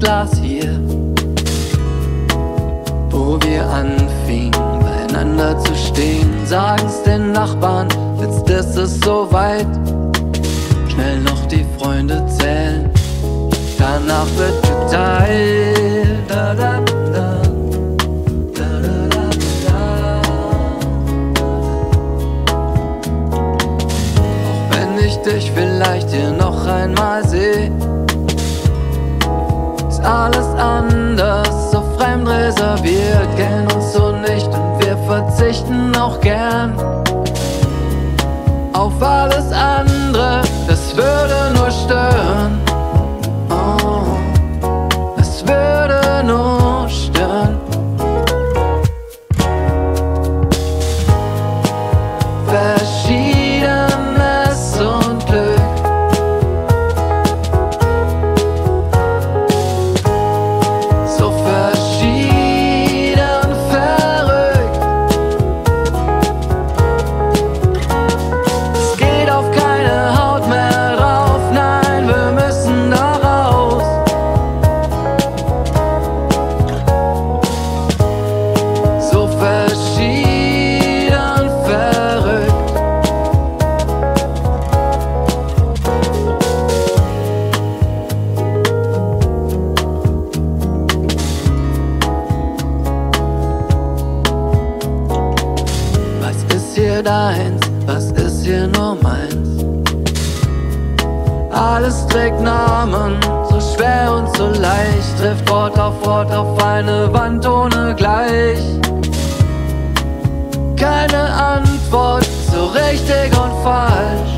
saß hier, wo wir anfingen, beieinander zu stehen. Sagen's den Nachbarn, jetzt ist es soweit. Schnell noch die Freunde zählen, danach wird geteilt. Da, da, da. Da, da, da, da. Auch wenn ich dich vielleicht hier noch einmal seh, ist alles anders, so fremd reserviert. Kennen uns so nicht und wir verzichten auch gern auf alles andere, das würde nur stören. Oh, es würde nur stören. Verschiedenes und Glück, so verschieden verrückt. Es geht auf keine Haut mehr drauf, nein, wir müssen da raus. So verschieden verrückt. Was ist hier deins? Was ist hier nur meins? Alles trägt Namen, so schwer und so leicht. Trifft Wort auf eine Wand ohne Gleich. Keine Antwort, so richtig und falsch.